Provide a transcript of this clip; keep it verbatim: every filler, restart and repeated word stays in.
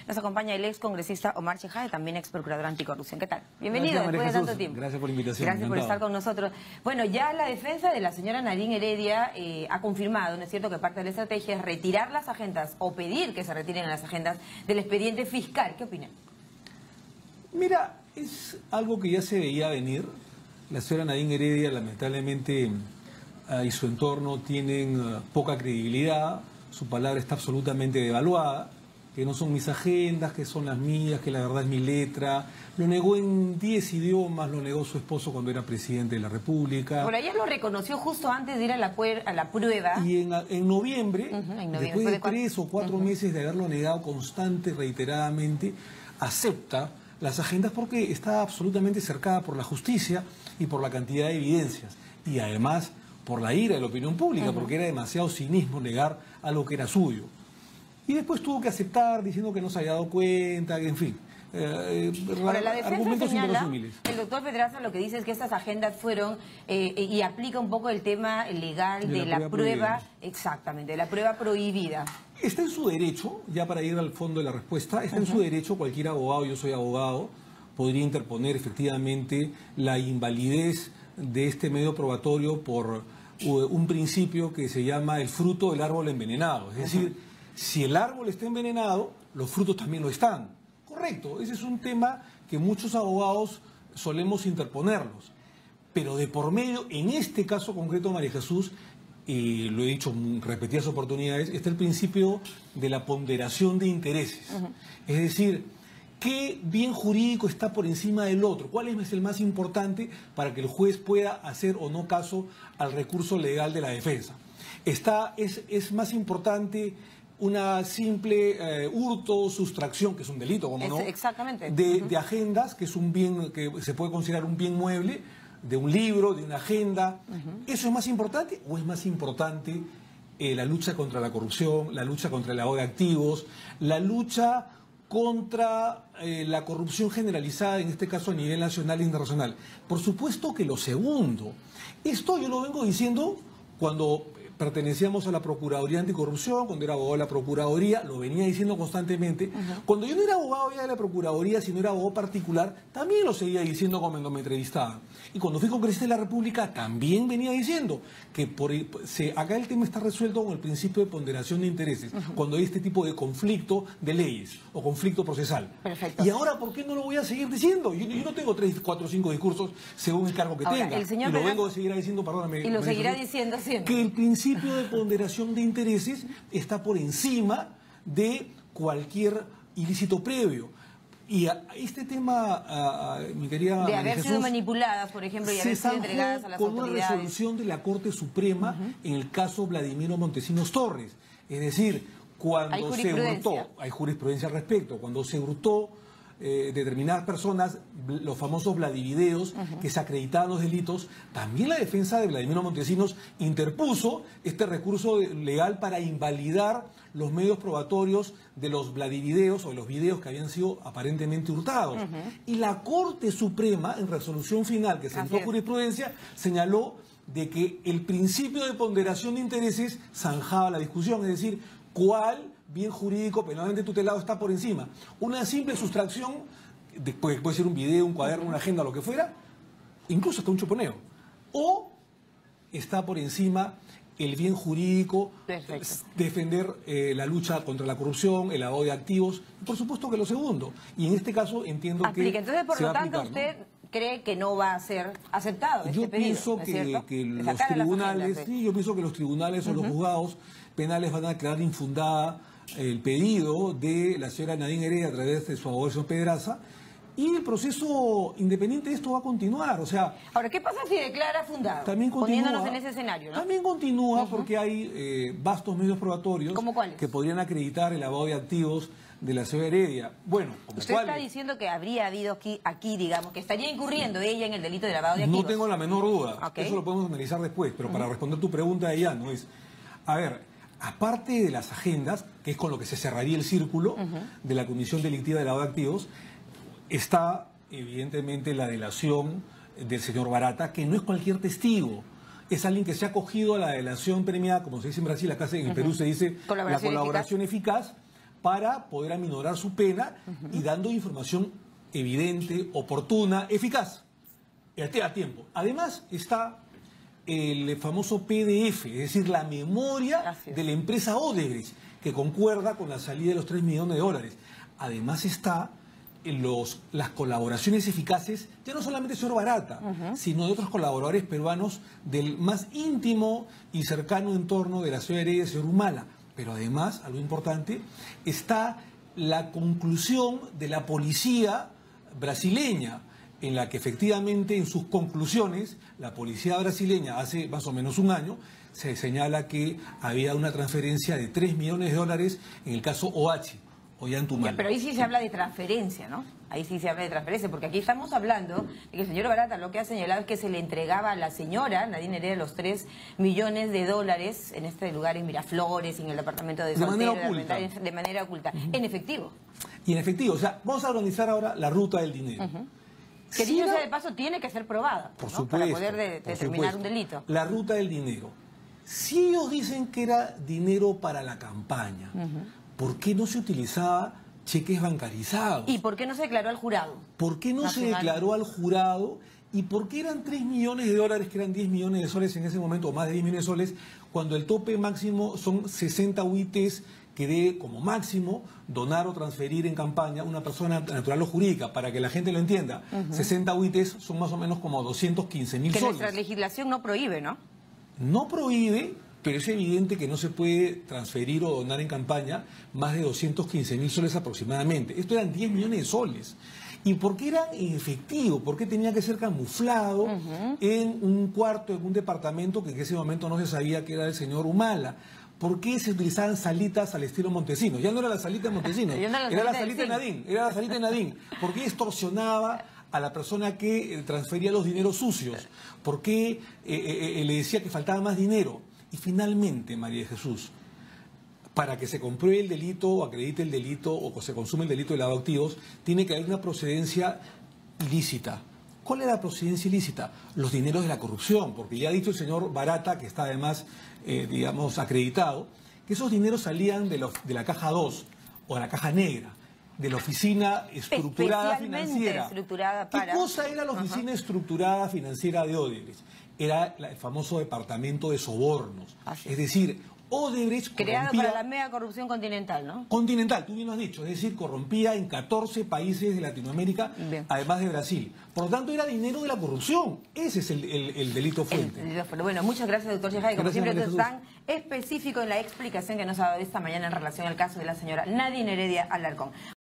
Nos acompaña el ex congresista Omar Chejade, también ex procurador anticorrupción. ¿Qué tal? Bienvenido Gracias, después de Jesús. tanto tiempo. Gracias por la invitación. Gracias por Encantado. estar con nosotros. Bueno, ya la defensa de la señora Nadine Heredia eh, ha confirmado, ¿no es cierto?, que parte de la estrategia es retirar las agendas o pedir que se retiren las agendas del expediente fiscal. ¿Qué opina? Mira, es algo que ya se veía venir. La señora Nadine Heredia, lamentablemente, uh, y su entorno tienen uh, poca credibilidad. Su palabra está absolutamente devaluada, que no son mis agendas, que son las mías, que la verdad es mi letra. Lo negó en diez idiomas, lo negó su esposo cuando era presidente de la República. Por ella lo reconoció justo antes de ir a la, a la prueba. Y en, en, noviembre, uh-huh, en noviembre, después de, de tres o cuatro uh-huh. meses de haberlo negado constante, reiteradamente, acepta las agendas porque está absolutamente cercada por la justicia y por la cantidad de evidencias. Y además por la ira de la opinión pública, uh-huh. porque era demasiado cinismo negar algo que era suyo. Y después tuvo que aceptar diciendo que no se había dado cuenta, que en fin. Eh, Ahora, la defensa señala, el doctor Pedraza lo que dice es que estas agendas fueron, eh, y aplica un poco el tema legal de, de la, la prueba, prueba exactamente, de la prueba prohibida. Está en su derecho, ya para ir al fondo de la respuesta, está uh-huh. en su derecho, cualquier abogado, yo soy abogado, podría interponer efectivamente la invalidez de este medio probatorio por un principio que se llama el fruto del árbol envenenado. Es decir, uh-huh. si el árbol está envenenado, los frutos también lo están. Correcto, ese es un tema que muchos abogados solemos interponerlos. Pero de por medio, en este caso concreto, María Jesús, y lo he dicho en repetidas oportunidades, está el principio de la ponderación de intereses. Uh-huh. Es decir, ¿qué bien jurídico está por encima del otro? ¿Cuál es el más importante para que el juez pueda hacer o no caso al recurso legal de la defensa? Está, es, es más importante una simple eh, hurto, sustracción, que es un delito, como no, exactamente. De, uh-huh. de agendas, que es un bien que se puede considerar un bien mueble, de un libro, de una agenda. Uh-huh. ¿Eso es más importante o es más importante eh, la lucha contra la corrupción, la lucha contra el lavado de activos, la lucha contra eh, la corrupción generalizada, en este caso a nivel nacional e internacional? Por supuesto que lo segundo. Esto yo lo vengo diciendo cuando pertenecíamos a la Procuraduría Anticorrupción, cuando era abogado de la Procuraduría, lo venía diciendo constantemente. Uh-huh. Cuando yo no era abogado ya de la Procuraduría, sino era abogado particular, también lo seguía diciendo cuando me entrevistaban. Y cuando fui congresista de la República, también venía diciendo que por, se, acá el tema está resuelto con el principio de ponderación de intereses, uh-huh. cuando hay este tipo de conflicto de leyes o conflicto procesal. Perfecto. Y ahora, ¿por qué no lo voy a seguir diciendo? Yo, yo no tengo tres, cuatro, cinco discursos según el cargo que ahora, tenga. El señor y lo Pedraza, vengo a seguir diciendo, perdóname. Y lo María seguirá Jesús, diciendo siempre. Que el principio El principio de ponderación de intereses está por encima de cualquier ilícito previo. Y a este tema, a, a, mi querida de María haber Jesús, sido manipuladas, por ejemplo, y haber sido entregadas a las con autoridades. Una resolución de la Corte Suprema uh-huh. en el caso Vladimiro Montesinos Torres. Es decir, cuando se hurtó, hay jurisprudencia al respecto, cuando se hurtó Eh, determinadas personas, los famosos Vladivideos, uh-huh. que se acreditaban los delitos, también la defensa de Vladimiro Montesinos interpuso este recurso legal para invalidar los medios probatorios de los Vladivideos o de los videos que habían sido aparentemente hurtados. Uh-huh. Y la Corte Suprema, en resolución final que sentó jurisprudencia, señaló de que el principio de ponderación de intereses zanjaba la discusión, es decir, cuál bien jurídico penalmente tutelado está por encima. Una simple sustracción, de, puede, puede ser un video, un cuaderno, una agenda, lo que fuera, incluso hasta un chuponeo. O está por encima el bien jurídico, Perfecto. defender eh, la lucha contra la corrupción, el lavado de activos, y por supuesto que lo segundo. Y en este caso entiendo Aplica. que Entonces, por se lo va a tanto, aplicar, usted ¿no? cree que no va a ser aceptado este Yo pedido, pienso ¿no es que, cierto? que De los tribunales, agendas, sí, yo pienso que los tribunales uh-huh. o los juzgados penales van a declarar infundada el pedido de la señora Nadine Heredia a través de su abogado, el señor Pedraza, y el proceso independiente de esto va a continuar. O sea, ahora, ¿qué pasa si declara fundado? También continúa, poniéndonos en ese escenario, ¿no? También continúa uh-huh. porque hay eh, vastos medios probatorios ¿Cómo cuáles? Que podrían acreditar el lavado de activos de la señora Heredia. Bueno, como Usted cuáles. está diciendo que habría habido aquí, aquí, digamos, que estaría incurriendo ella en el delito de lavado de activos. No tengo la menor duda. Okay. Eso lo podemos analizar después, pero uh-huh. para responder tu pregunta de ella, no es... A ver, aparte de las agendas, que es con lo que se cerraría el círculo uh-huh. de la Comisión Delictiva de Lavado de Activos, está evidentemente la delación del señor Barata, que no es cualquier testigo. Es alguien que se ha acogido a la delación premiada, como se dice en Brasil, acá en el uh-huh. Perú se dice colaboración la colaboración eficaz, eficaz para poder aminorar su pena uh-huh. y dando información evidente, oportuna, eficaz, a tiempo. Además está el famoso P D F, es decir, la memoria Gracias. de la empresa Odebrecht, que concuerda con la salida de los tres millones de dólares. Además está los, las colaboraciones eficaces, ya no solamente del señor Barata, uh-huh. sino de otros colaboradores peruanos del más íntimo y cercano entorno de la señora Heredia y del señor Humala. Pero además, algo importante, está la conclusión de la policía brasileña, en la que efectivamente en sus conclusiones, la policía brasileña hace más o menos un año, se señala que había una transferencia de tres millones de dólares en el caso Ohachi, Ollantumala. Pero ahí sí se habla de transferencia, ¿no? Ahí sí se habla de transferencia, porque aquí estamos hablando de que el señor Barata lo que ha señalado es que se le entregaba a la señora Nadine Heredia los tres millones de dólares en este lugar en Miraflores, en el departamento de Soltero, de manera oculta. De, de manera oculta, uh-huh. en efectivo. Y en efectivo, o sea, vamos a organizar ahora la ruta del dinero. Uh-huh. Que dicho sea de paso tiene que ser probada, por ¿no? supuesto, para poder de, por determinar supuesto. un delito. La ruta del dinero. Si ellos dicen que era dinero para la campaña, uh-huh. ¿por qué no se utilizaba cheques bancarizados? ¿Y por qué no se declaró al jurado? ¿Por qué no nacional? se declaró al jurado? ¿Y por qué eran tres millones de dólares, que eran diez millones de soles en ese momento, o más de diez millones de soles, cuando el tope máximo son sesenta U I Tes que debe como máximo donar o transferir en campaña una persona natural o jurídica? Para que la gente lo entienda, uh-huh. sesenta U I Tes son más o menos como doscientos quince mil soles. Que nuestra legislación no prohíbe, ¿no? No prohíbe, pero es evidente que no se puede transferir o donar en campaña más de doscientos quince mil soles aproximadamente. Esto eran diez millones de soles. ¿Y por qué eran en efectivo? ¿Por qué tenía que ser camuflado uh-huh. en un cuarto, en un departamento que en ese momento no se sabía que era el señor Humala? ¿Por qué se utilizaban salitas al estilo Montesinos? Ya no era la salita de Montesinos, no era, era la salita de Nadine, era la salita de Nadine. ¿Por qué extorsionaba a la persona que transfería los dineros sucios? ¿Por qué eh, eh, le decía que faltaba más dinero? Y finalmente, María de Jesús, para que se compruebe el delito o acredite el delito o se consume el delito de lavado de activos, tiene que haber una procedencia ilícita. ¿Cuál es la procedencia ilícita? Los dineros de la corrupción, porque ya ha dicho el señor Barata, que está además, eh, digamos, acreditado, que esos dineros salían de, lo, de la caja dos o de la caja negra, de la oficina estructurada financiera. Estructurada para... ¿Qué cosa era la oficina uh-huh. estructurada financiera de Odebrecht? Era el famoso departamento de sobornos. Así. Es decir, Odebrecht creado corrompía... para la mega corrupción continental, ¿no? Continental, tú bien lo has dicho, es decir, corrompía en catorce países de Latinoamérica, bien. además de Brasil. Por lo tanto, era dinero de la corrupción. Ese es el, el, el delito fuente. El, el, bueno, muchas gracias, doctor Yejade. Como siempre, tú es tan específico en la explicación que nos ha dado esta mañana en relación al caso de la señora Nadine Heredia Alarcón.